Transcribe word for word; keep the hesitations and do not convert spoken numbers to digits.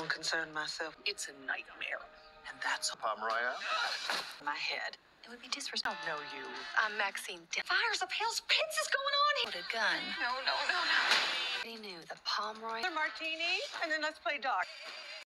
don't concern myself. It's a nightmare. And that's a Palm Royale? my head. It would be disrespectful. Oh, no, you. I'm Maxine. Fires of Hell's Pits is going on here. With a gun. No, no, no, no. He knew the Palm Royale. Martini, and then let's play dark.